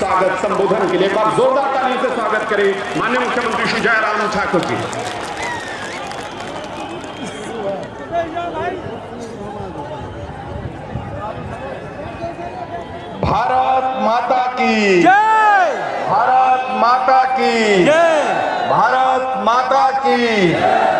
स्वागत संबोधन के लिए एक बार जोरदार ताली से स्वागत करें माननीय मुख्यमंत्री श्री जयराम ठाकुर जी। भारत माता की जय, भारत माता की जय, भारत माता की